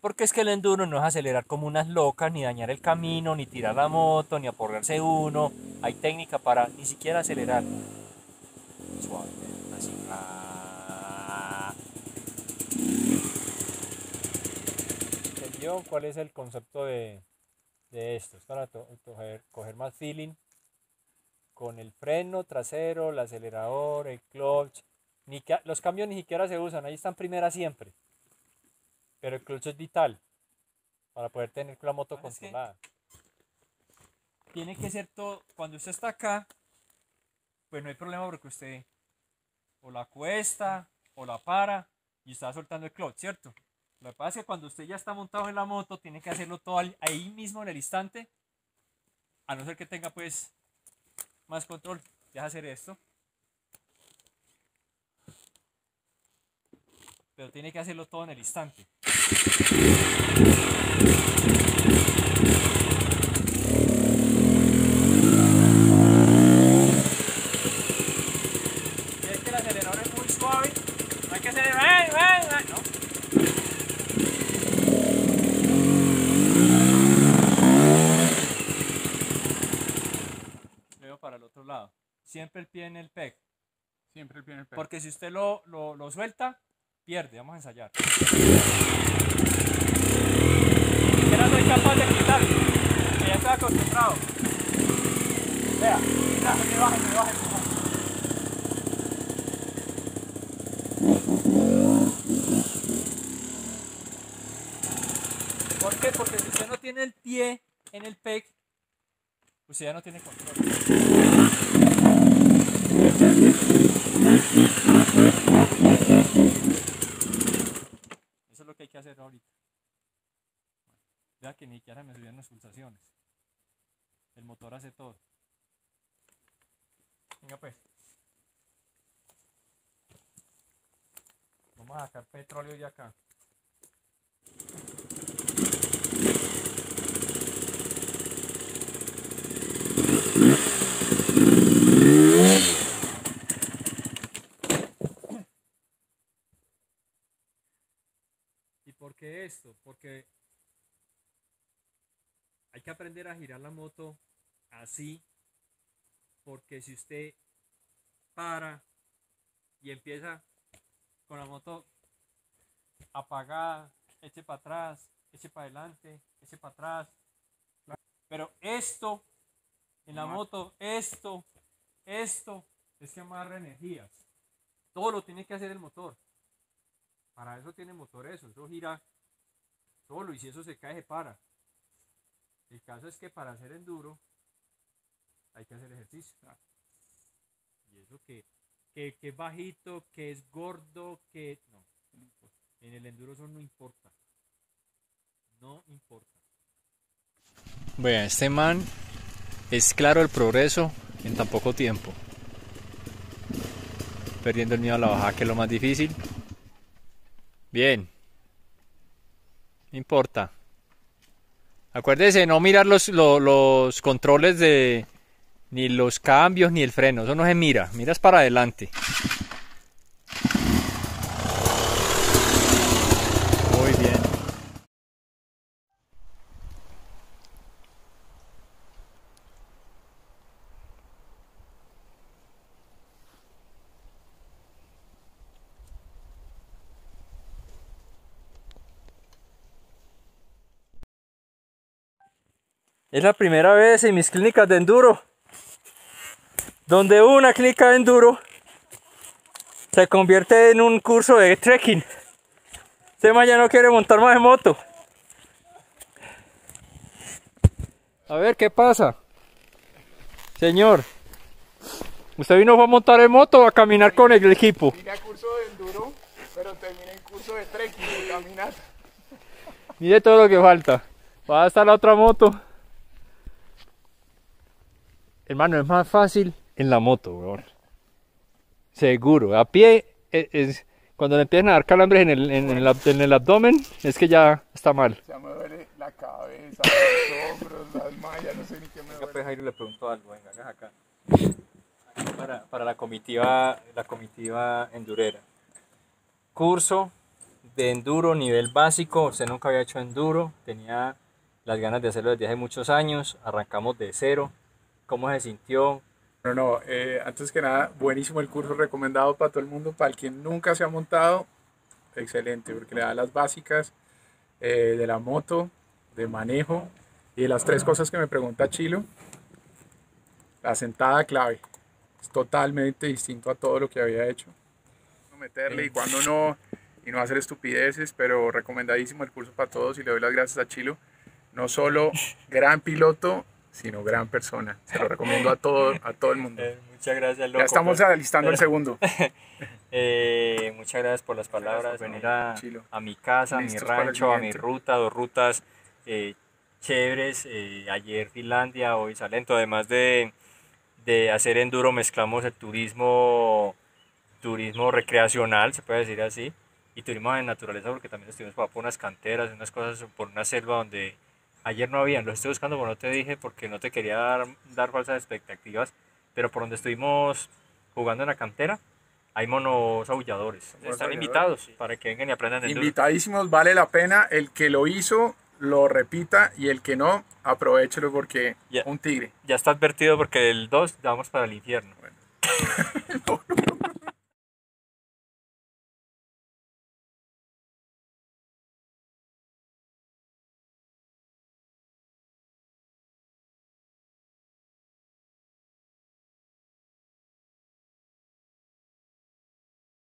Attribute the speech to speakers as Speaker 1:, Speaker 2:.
Speaker 1: Porque es que el enduro no es acelerar como unas locas, ni dañar el camino, ni tirar la moto, ni aporrearse uno. Hay técnica para ni siquiera acelerar. Suave, así. ¿Entendió cuál es el concepto de esto? Es para coger más feeling con el freno trasero, el acelerador, el clutch. Los cambios ni siquiera se usan, ahí están primera siempre. Pero el clutch es vital para poder tener la moto controlada. Tiene que ser todo, cuando usted está acá, pues no hay problema porque usted o la cuesta o la para y está soltando el clutch, ¿cierto? Lo que pasa es que cuando usted ya está montado en la moto, tiene que hacerlo todo ahí mismo en el instante, a no ser que tenga pues más control. Deja hacer esto. Pero tiene que hacerlo todo en el instante. Si es que el acelerador es muy suave, no hay que acelerar, no. Luego para el otro lado. Siempre el pie en el peg.
Speaker 2: Siempre el pie en el peg.
Speaker 1: Porque si usted lo suelta, pierde. Vamos a ensayar. Que no soy capaz de quitar. Que ya estoy acostumbrado. Vea, me baje. ¿Por qué? Porque si usted no tiene el pie en el peg, usted ya no tiene control. Eso es lo que hay que hacer ahorita. Vea que ni siquiera me subían las pulsaciones. El motor hace todo. Venga pues. Vamos a sacar petróleo de acá. ¿Y por qué esto? Porque hay que aprender a girar la moto así, porque si usted para y empieza con la moto apagada, eche para atrás, eche para adelante, eche para atrás. Pero esto, en la moto, esto, es que amarra energías. Todo lo tiene que hacer el motor. Para eso tiene motor eso gira solo y si eso se cae se para. El caso es que para hacer enduro hay que hacer ejercicio. Y eso que es bajito, que es gordo, que no. En el enduro eso no importa. No importa. Bueno, este man es claro el progreso en tan poco tiempo. Perdiendo el miedo a la bajada, que es lo más difícil. Bien. No importa. Acuérdese no mirar los controles de ni los cambios ni el freno. Eso no se mira. Miras para adelante. Muy bien. Es la primera vez en mis clínicas de enduro donde una clínica de enduro se convierte en un curso de trekking. Este man ya no quiere montar más en moto. A ver, ¿qué pasa? Señor, ¿usted vino a montar en moto o a caminar con el equipo?
Speaker 2: Vine a curso de enduro, pero terminé en curso de trekking, de caminata.
Speaker 1: Mire todo lo que falta. Va a estar la otra moto. Hermano, es más fácil en la moto, weón. Seguro. A pie, cuando le empiezan a dar calambres en el abdomen, es que ya está mal.
Speaker 2: Ya me duele la cabeza, los hombros, las mallas, no sé ni qué me duele.
Speaker 1: Pues Jairo le pregunto algo, venga, hagas acá. Para la comitiva endurera. Curso
Speaker 3: de enduro, nivel básico. Usted nunca había hecho enduro, tenía las ganas de hacerlo desde hace muchos años. Arrancamos de cero. ¿Cómo se sintió?
Speaker 2: No, antes que nada, buenísimo el curso, recomendado para todo el mundo, para el quien nunca se ha montado, excelente, porque le da las básicas de la moto, de manejo y de las tres cosas que me pregunta Chilo. La sentada clave, es totalmente distinto a todo lo que había hecho. Meterle y cuando no, y no hacer estupideces, pero recomendadísimo el curso para todos y le doy las gracias a Chilo. No solo gran piloto, sino gran persona. Se lo recomiendo a todo el mundo.
Speaker 3: Muchas gracias, loco.
Speaker 2: Ya estamos alistando el segundo.
Speaker 3: Muchas gracias por las palabras, venir a mi casa, a mi
Speaker 2: Listos para el
Speaker 3: rancho, a mi
Speaker 2: siguiente.
Speaker 3: ruta, 2 rutas chéveres. Ayer Finlandia, hoy Salento. Además de hacer enduro, mezclamos el turismo recreacional, se puede decir así, y turismo de naturaleza, porque también estuvimos por unas canteras, unas cosas, por una selva donde ayer no habían. Los estoy buscando, pero no te dije porque no te quería dar falsas expectativas, pero por donde estuvimos jugando en la cantera hay monos aulladores. Están invitados para que vengan y aprendan enduro.
Speaker 2: Invitadísimos, vale la pena. El que lo hizo, lo repita, y el que no, aprovechelo porque
Speaker 3: Ya.
Speaker 2: un tigre.
Speaker 3: Ya está advertido porque el 2 vamos para el infierno.
Speaker 2: Bueno.